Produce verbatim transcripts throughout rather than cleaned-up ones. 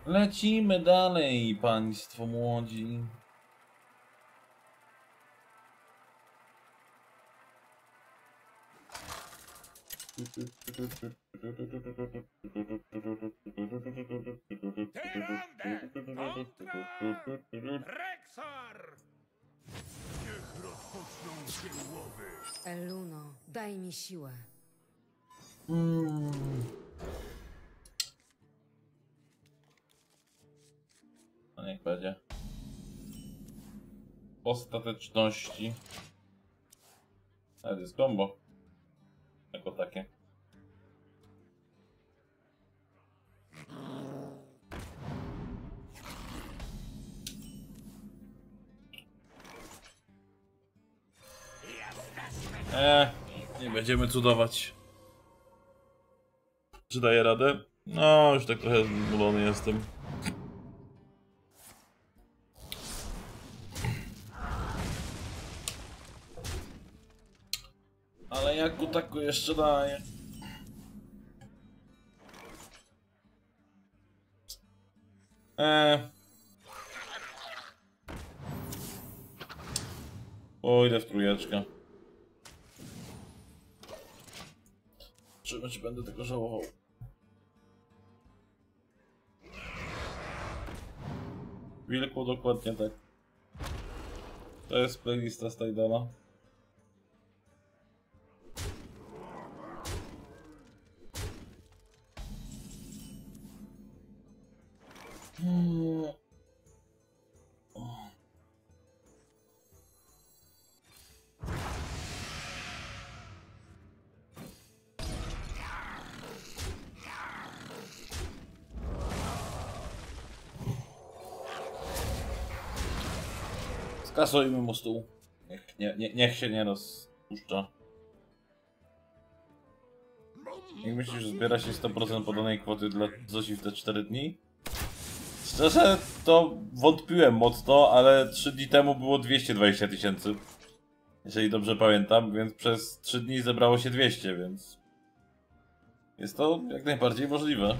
Lecimy dalej, państwo młodzi. Tyrande! Kontra! Rexar! Niech rozpoczną się łowy! Eluno, daj mi siłę. Mm. No niech będzie. Ostateczności. Ale to jest combo. Jako takie. Eee, nie będziemy cudować. Czy daję radę? No, już tak trochę zmulony jestem. Ale jak go tak jeszcze daję? Eee. Pójdę w trójeczkę. Czy, czy będę tego żałował? Wilku, dokładnie tak. To jest playlista z Tidala. Hmm. Skasujmy mu stół. Niech, nie, nie, niech się nie rozpuszcza. Jak myślisz, że zbiera się sto procent podanej kwoty dla Zosi w te cztery dni? Szczerze, to wątpiłem mocno, ale trzy dni temu było dwieście dwadzieścia tysięcy. Jeżeli dobrze pamiętam, więc przez trzy dni zebrało się dwieście, więc... Jest to jak najbardziej możliwe.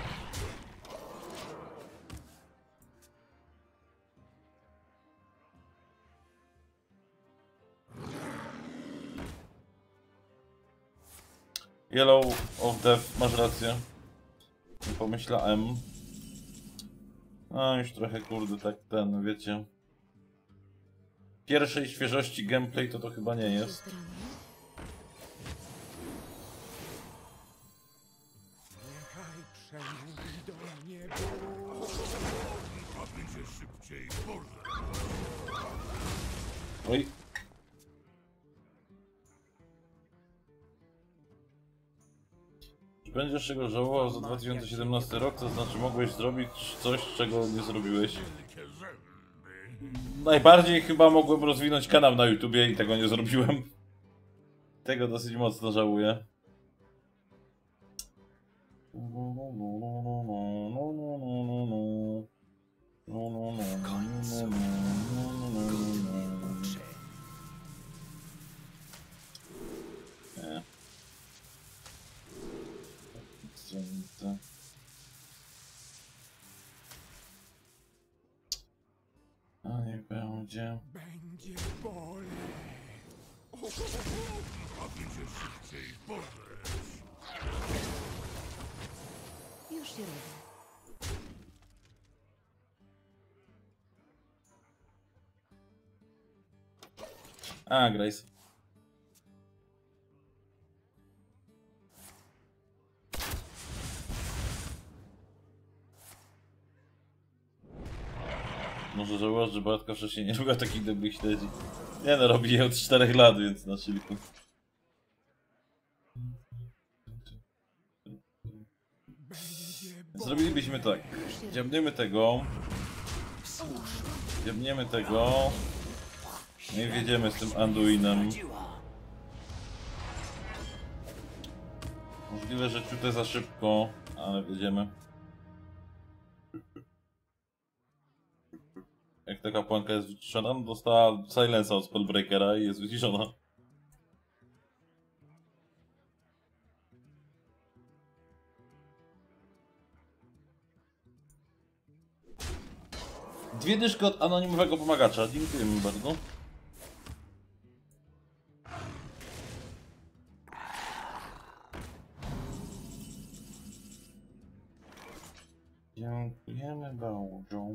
Yellow of Death, masz rację. Nie pomyślałem. No już trochę kurde tak ten, wiecie. Pierwszej świeżości gameplay to to chyba nie jest. Niechaj przemówi do mnie Bóg! A będzie szybciej, Boże! Oj. Czy będziesz czego żałował za dwa tysiące siedemnasty rok? To znaczy mogłeś zrobić coś, czego nie zrobiłeś. Wielkie zęby! Najbardziej chyba mogłem rozwinąć kanał na YouTubie i tego nie zrobiłem. Tego dosyć mocno żałuję. Nie. A niech będzie. Będzie boleć! A będzie szybciej, Boże! Już się robię. A, Grace. Może żałować, że Bartka wcześniej nie robiła takich dobrych śledzi. Nie no, robi je od czterech lat, więc na chillku. Zrobilibyśmy tak. Dziabniemy tego. Dziabniemy tego. No i wjedziemy z tym Anduinem. Możliwe, że ciutę za szybko, ale wjedziemy. Jak ta kapłanka jest wyciszona, no dostała silensa od Spellbreakera i jest wyciszona. Dwie dyszki od anonimowego pomagacza. Dziękujemy bardzo. Dziękujemy bardzo.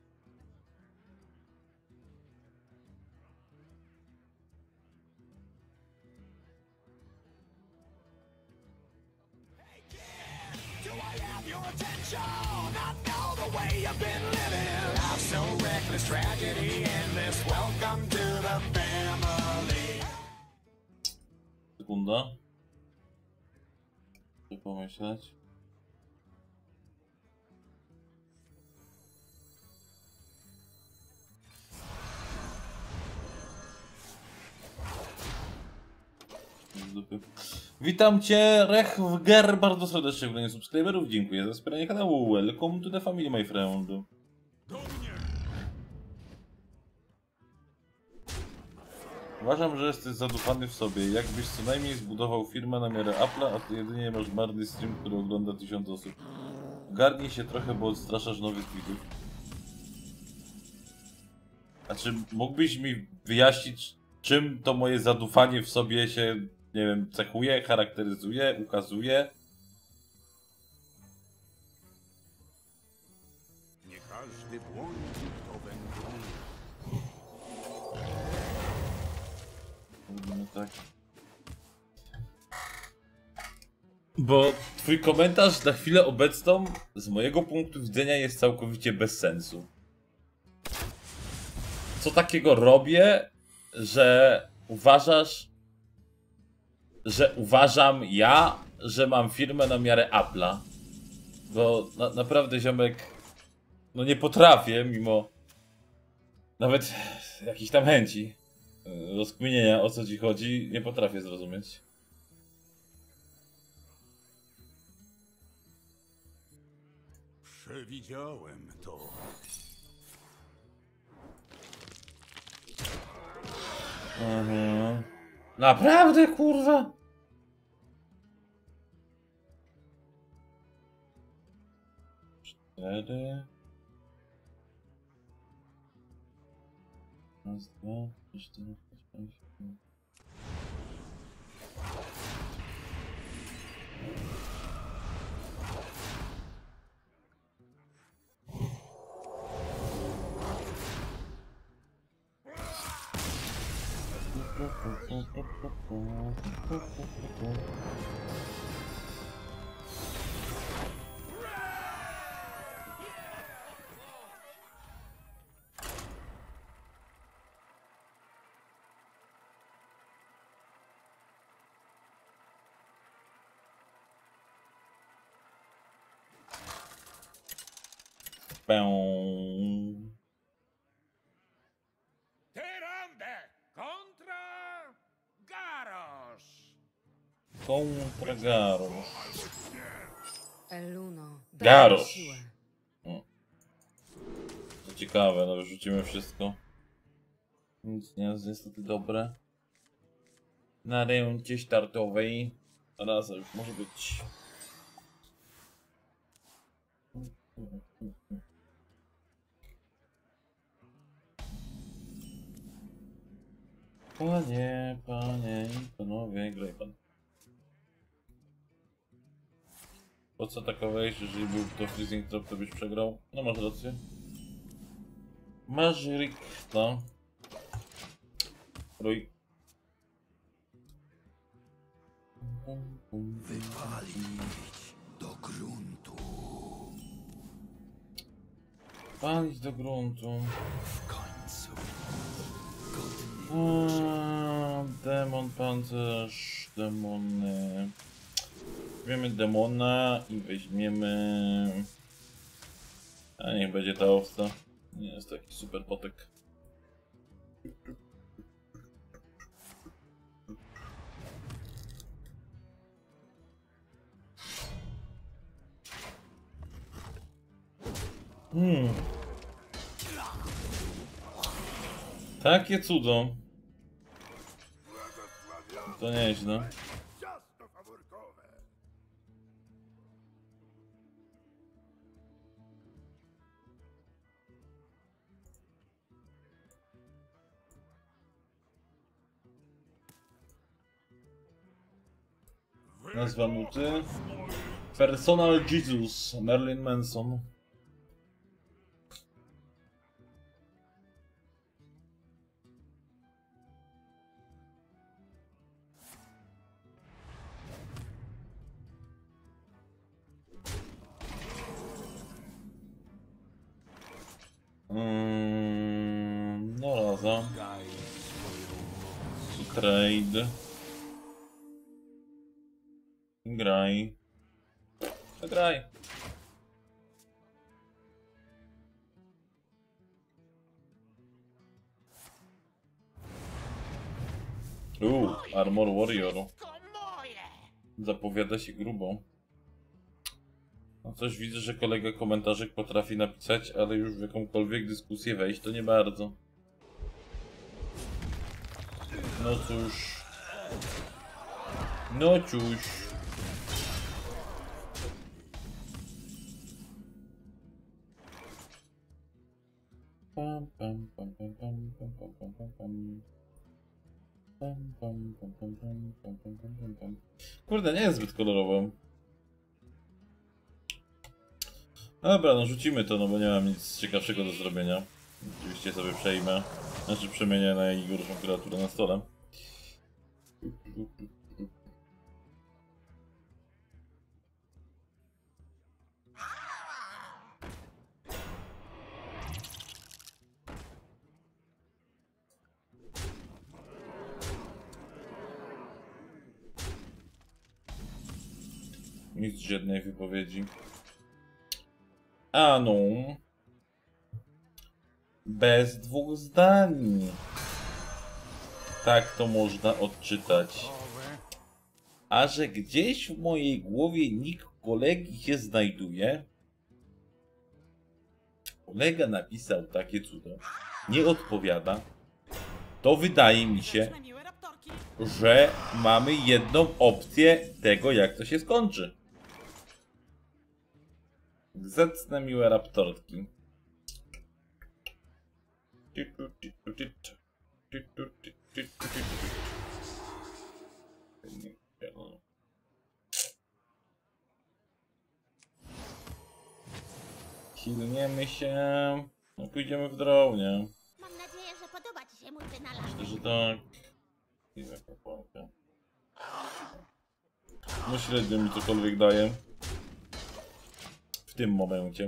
Sekunda. Chcę pomyśleć. Witam cię, Rechwger, bardzo serdecznie w gronie subskryberów. Dziękuję za wspieranie kanału. Welcome to the family, my friend. Uważam, że jesteś zadufany w sobie. Jakbyś co najmniej zbudował firmę na miarę Apple'a, a ty jedynie masz marny stream, który ogląda tysiąc osób. Garnij się trochę, bo odstraszasz nowych widzów. A czy mógłbyś mi wyjaśnić, czym to moje zadufanie w sobie się, nie wiem, cechuje, charakteryzuje, ukazuje? Nie każdy błądzi, kto wędruje. Mówimy tak. Bo twój komentarz na chwilę obecną z mojego punktu widzenia jest całkowicie bez sensu. Co takiego robię, że uważasz, że uważam ja, że mam firmę na miarę Apple'a? Bo na, naprawdę, ziomek, no nie potrafię, mimo nawet jakiejś tam chęci rozkminienia, o co ci chodzi, nie potrafię zrozumieć. Przewidziałem to. Mhm. Naprawdę, kurwa? Cztery. Raz, dwa, trzy, cztery, pięć, sześć. Pę. Tyrande kontra Garrosh. Kontra Garrosh. Eluno, daj mi Garrosh. siłę. To ciekawe, no wyrzucimy wszystko. Nic nie jest niestety dobre. Na ręce startowej. Raz już może być. Panie, panie i panowie, graj pan. Po co atakowałeś, jeżeli był to freezing drop, to byś przegrał? No masz rację. Masz rikta. Rój. Wypalić do gruntu. Palić do gruntu. W końcu. A, demon, pancerz, demony. Weźmiemy demona i weźmiemy... A niech będzie ta owca. Nie jest taki super potek. Hmm. Takie cudo. To nieźle. Ciasto faworkowe. Nazwa nuty. Personal Jesus, Marilyn Manson. Mm, no raza. Trade. Graj. Graj. Uuu, Armor Warrior. Zapowiada się grubo. No coś widzę, że kolega komentarzek potrafi napisać, ale już w jakąkolwiek dyskusję wejść to nie bardzo. No cóż. No cóż. Pam, pam, pam, pam, pam, pam, pam, pam, pam, pam. Pam, pam, pam, pam, pam, pam, pam, pam, pam, pam. Kurde, nie jest zbyt kolorowo. Dobra, no rzucimy to, no bo nie mam nic ciekawszego do zrobienia. Oczywiście sobie przejmę. Znaczy przemienię na najgorszą kreaturę na stole. Nic żadnej wypowiedzi. A no. Bez dwóch zdań. Tak to można odczytać. A że gdzieś w mojej głowie nick kolegi się znajduje. Kolega napisał takie cudo. Nie odpowiada. To wydaje mi się, że mamy jedną opcję tego, jak to się skończy. Zacne miłe raptorki. Hilniemy się. No pójdziemy w draw, nie? Mam nadzieję, że podoba ci się mój wynalazek. Myślę, że tak. I taka pałka. No średnio mi cokolwiek daje. W tym momencie.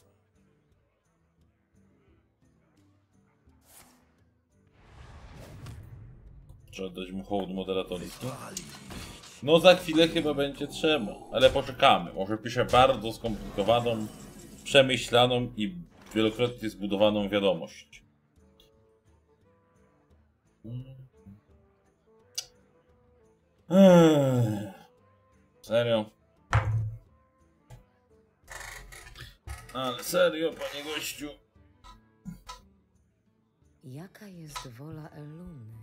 Trzeba dać mu hołd moderatorski. No za chwilę chyba będzie trzeba, ale poczekamy. Może piszę bardzo skomplikowaną, przemyślaną i wielokrotnie zbudowaną wiadomość. Eee, serio? Ale serio, panie gościu? Jaka jest wola Eluny?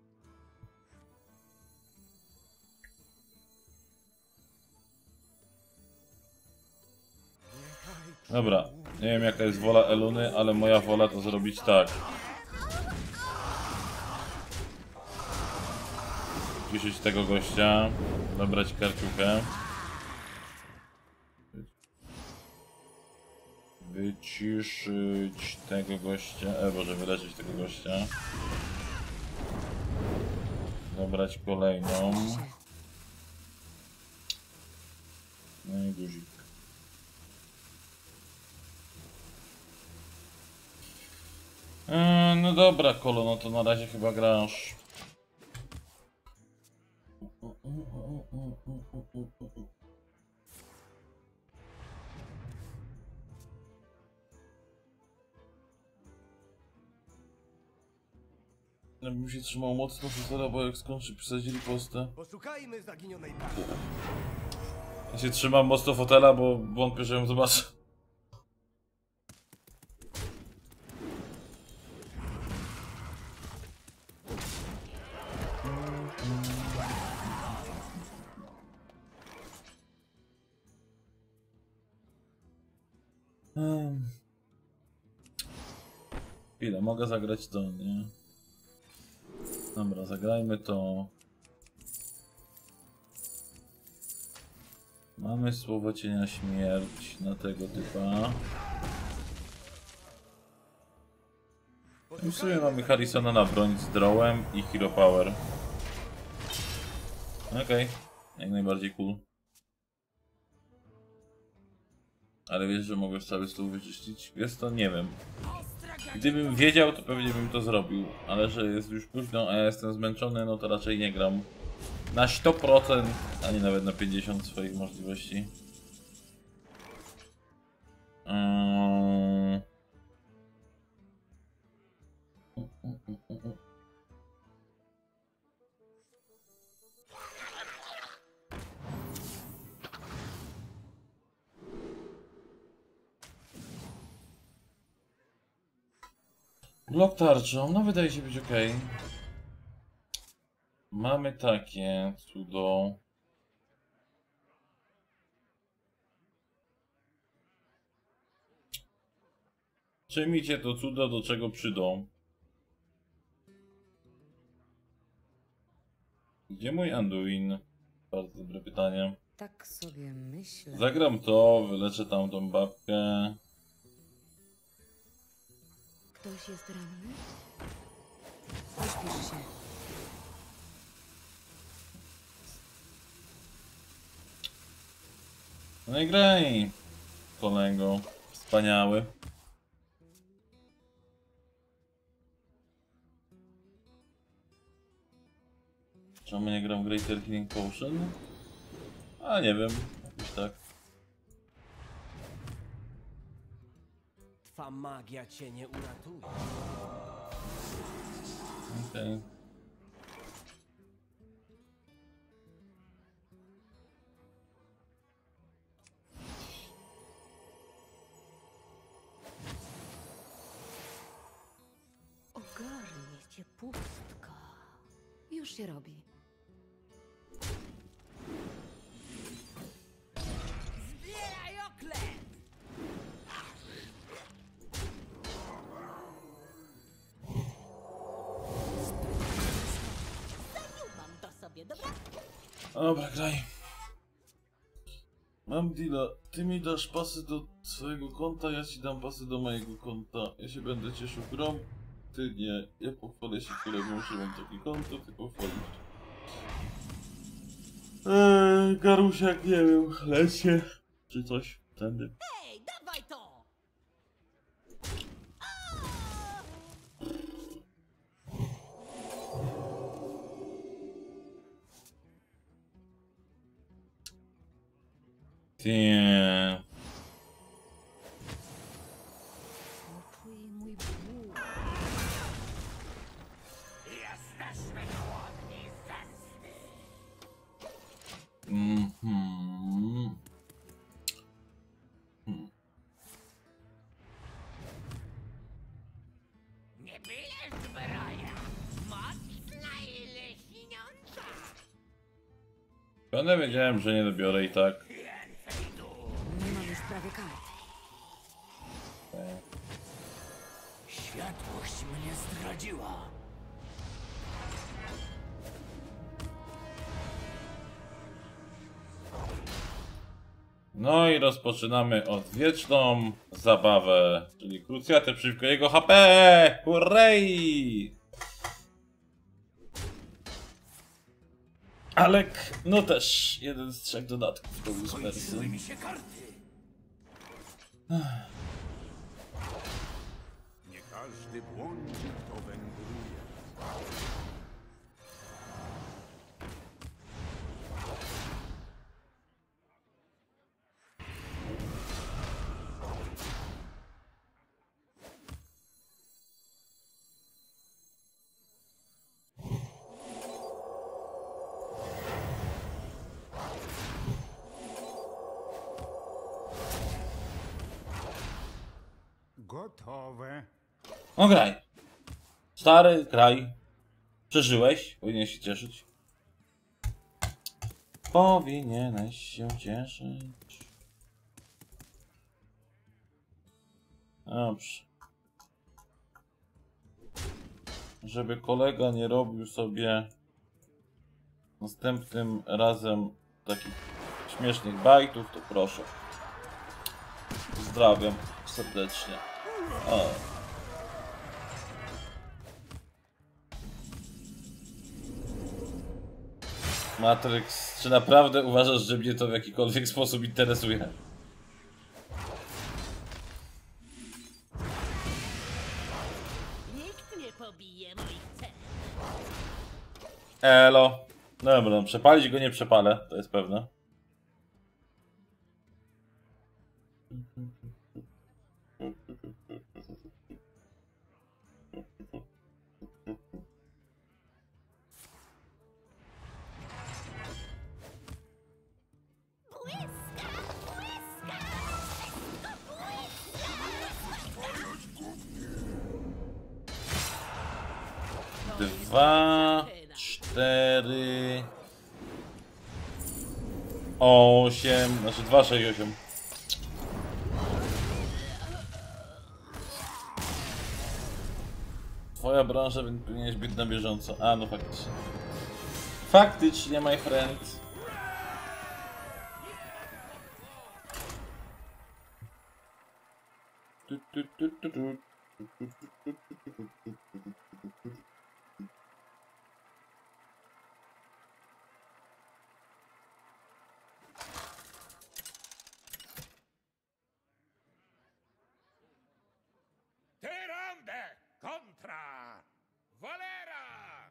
Dobra, nie wiem jaka jest wola Eluny, ale moja wola to zrobić tak. Wyciszyć tego gościa, dobrać karciukę. Wyciszyć tego gościa, e boże, wyleczyć tego gościa. Dobrać kolejną. No i guzik. Eee, no dobra, Kolo, no to na razie chyba grasz. Ja bym się trzymał mocno fotela, bo jak skończy pisać ripostę. Poszukajmy zaginionej partii. Ja się trzymam mocno fotela, bo wątpię, że ją zobaczę. Hmm. Chwilę, mogę zagrać to, nie? Dobra, zagrajmy to. Mamy słowo cienia śmierć na tego typa. I w sumie mamy Harrisona na broń z drawem i Hero Power. Okej, okay. Jak najbardziej cool. Ale wiesz, że mogę cały stół wyczyścić? Jest to, nie wiem. Gdybym wiedział, to pewnie bym to zrobił. Ale że jest już późno, a ja jestem zmęczony, no to raczej nie gram na sto procent, a nie nawet na pięćdziesiąt procent swoich możliwości. Um... Blok tarczą, no wydaje się być ok. Mamy takie cudo. Przyjmijcie to cudo, do czego przydą. Gdzie mój Anduin? Bardzo dobre pytanie. Tak sobie myślę. Zagram to, wyleczę tamtą babkę. Ktoś jest ranny? Pośpiesz się. No i graj, kolego. Wspaniały. Czemu nie gram w Greater Healing Potion? A nie wiem, jakoś tak. Twa magia cię nie uratuje. Okej. Okay. Ogarnie cię pustka. Już się robi. Zbieraj oklep! Zaniubam to sobie, dobra? Dobra, graj. Mam deala. Ty mi dasz pasy do swojego konta, ja ci dam pasy do mojego konta. Ja się będę cieszył grą, ty nie. Ja pochwalę się kolegą, że mam takie konto, ty pochwalisz. Eee, Garusiak, nie wiem, lecie. Czy coś wtedy. Ej, dawaj to! Nie. Poczuj mój ból. Mhm. Hmm. Nie byle zbroja! Mocna i leśniąca! Będę wiedziałem, że nie dobiorę i tak. Nie mam już prawie kart. Światłość mnie zdradziła. No i rozpoczynamy odwieczną zabawę, czyli krucjatę przeciwko jego H P! Hurray! Alek, no też jeden z trzech dodatków do Whispersy. Skończyły mi się karty. Nie każdy błądzi, kto wędruje. Gotowe. No graj. Stary, graj. Przeżyłeś, powinieneś się cieszyć. Powinieneś się cieszyć. Dobrze. Żeby kolega nie robił sobie następnym razem takich śmiesznych bajtów, to proszę. Pozdrawiam serdecznie. O. Matrix, czy naprawdę uważasz, że mnie to w jakikolwiek sposób interesuje? Nikt nie pobije moich celów. Elo. Dobra, no, przepalić go nie przepalę, to jest pewne. Dwa, cztery, osiem, znaczy dwa, sześć, osiem. Twoja branża, więc powinieneś być na bieżąco. A, no faktycznie. Faktycznie, my friend. Tu, tu, tu, tu, tu. Tyrande kontra Valera!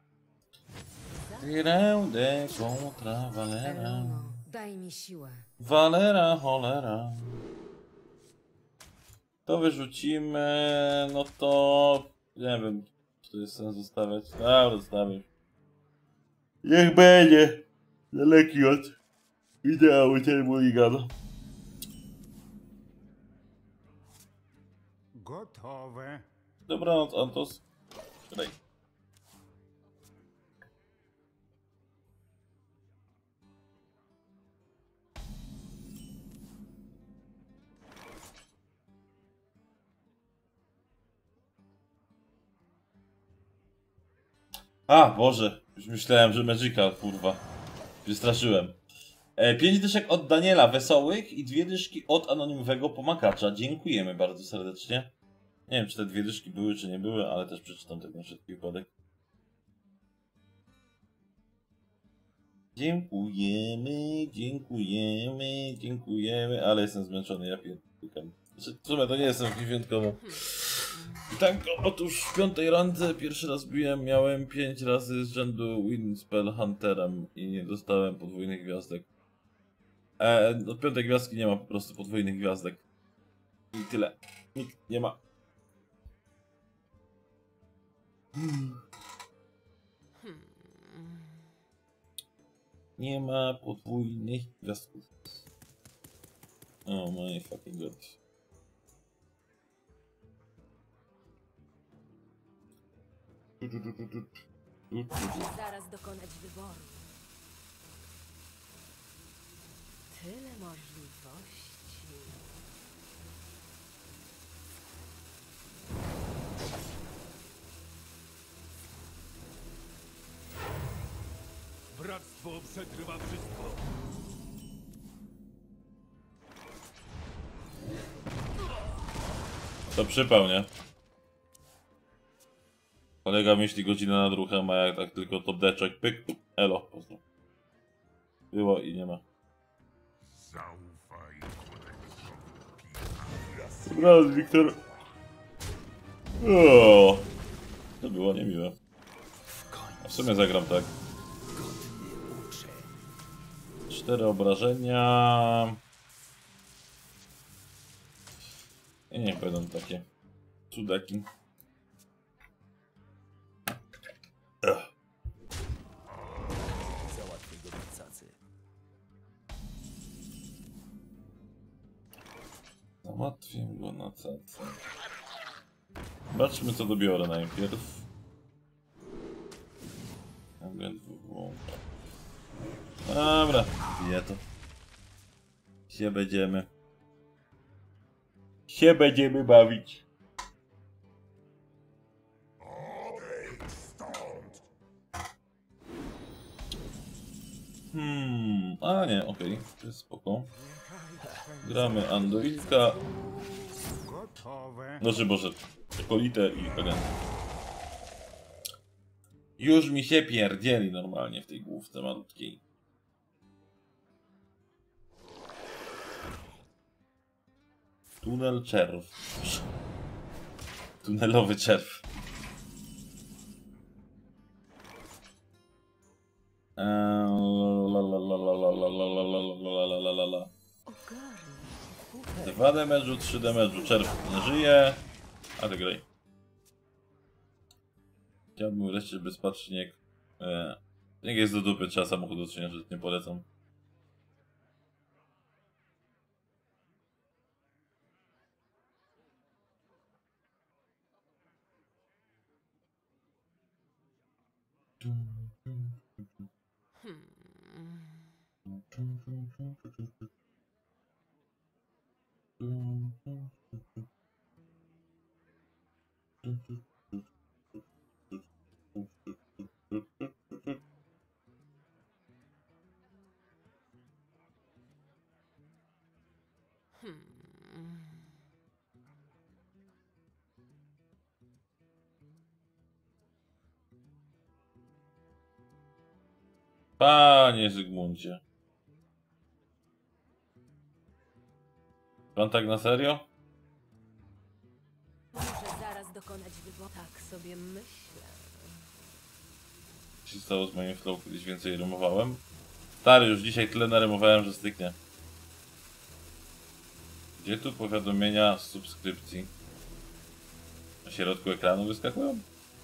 Tyrande kontra Valera. Elono, daj mi siłę. Valera, cholera. To wyrzucimy, no to... Nie wiem, czy to jest sens zostawiać. Dobra, zostawię. Niech będzie. Daleki od ideału ten mulligan. Gotowe. Dobranoc, Antos. Siadaj. A, Boże. Już myślałem, że Magica, kurwa. Wystraszyłem. E, pięć dyszek od Daniela Wesołych i dwie dyszki od anonimowego pomakacza. Dziękujemy bardzo serdecznie. Nie wiem, czy te dwie dyszki były, czy nie były, ale też przeczytam tak na wszelki wypadek. Dziękujemy, dziękujemy, dziękujemy, ale jestem zmęczony, ja pierdolę. Znaczy, w sumie to nie jestem jakimś wyjątkową. I tak, otóż w piątej randze pierwszy raz biłem, miałem pięć razy z rzędu Winspell Hunterem i nie dostałem podwójnych gwiazdek. E, od piątej gwiazdki nie ma po prostu podwójnych gwiazdek. I tyle. Nikt nie ma. Nie ma podwójnych gwiazdków. Oh my fucking god. Zaraz dokonać wyboru. Tyle możliwości. Bractwo przegrywa wszystko. To przypał, nie? Kolega myśli godzinę nad ruchem, a jak tak tylko top deczek, pyk, elo, pozdro. Było i nie ma. Zaufaj. Dobranoc, Wiktor. O, to było niemiłe. A w sumie zagram tak. Cztery obrażenia. I niech będą takie cudaki. Ugh. Załatwię go na cacy. Załatwię go na cacy. Zobaczmy, co dobiorę najpierw. Dobra, bije to. Się będziemy. Się będziemy bawić. Hmm. A nie, okej, to jest spoko. Gramy Andoitka, Gotowe. znaczy Boże, Kolitę i Agent. Już mi się pierdzieli normalnie w tej główce malutkiej. Tunel czerw. Tunelowy czerw. Eee, la, la, la, la, la, la, la, la, la, la, la, la, la. Ogarnij. dwa damage'u, trzy damage'u. Czerw nie żyje. Ale graj. Chciałbym wreszcie bezpiecznie. Eee, jak jest do dupy, trzeba samochód odczyniać, nie polecam. Panie Zygmuncie. Pan tak na serio? Muszę zaraz dokonać wyboru. Tak sobie myślę. Co się stało z moim flow? Kiedyś więcej rymowałem. Stary, już dzisiaj tyle narymowałem, że styknie. Gdzie tu powiadomienia z subskrypcji? Na środku ekranu wyskakują?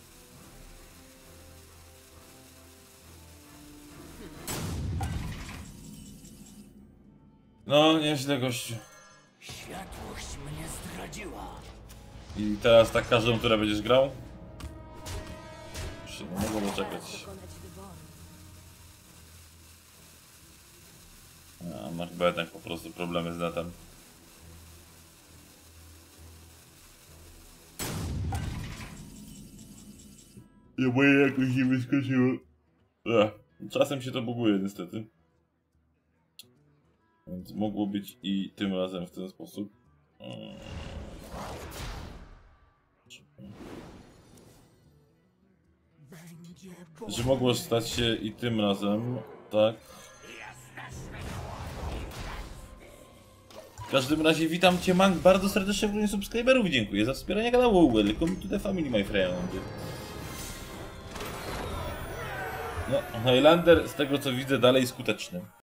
No, nieźle gościu. Światłość mnie zdradziła. I teraz tak każdą, która będziesz grał? Już się nie mogę Zaraz doczekać. dokonać wyboru. A, ma chyba jednak po prostu problemy z netem. Ja moje jakoś nie wyskoczyło. Ech, czasem się to buguje niestety. Więc mogło być i tym razem w ten sposób. Hmm. Że mogło stać się i tym razem, tak? W każdym razie witam Cię, Mank, bardzo serdecznie w gronie subskryberów. Dziękuję za wspieranie kanału. Welcome to the family, my friend. No, Highlander z tego co widzę dalej skuteczny.